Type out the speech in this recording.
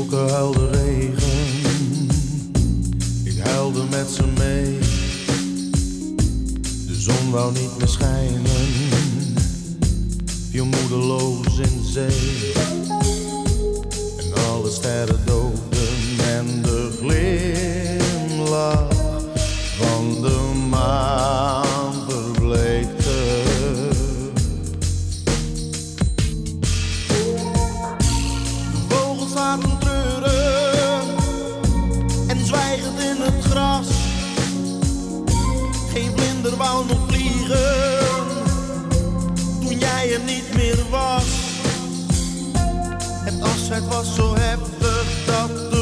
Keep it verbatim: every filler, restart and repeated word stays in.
wolken huilde regen, ik huilde met ze mee. De zon wou niet meer schijnen, viel moedeloos in zee. En alle sterren doofden en de glimlach van de maan verbleekte. De vogels laten treuren en zwijgend in het gras. Geen vlinder wou nog vliegen toen jij er niet meer was. Het afscheid was zo heftig dat de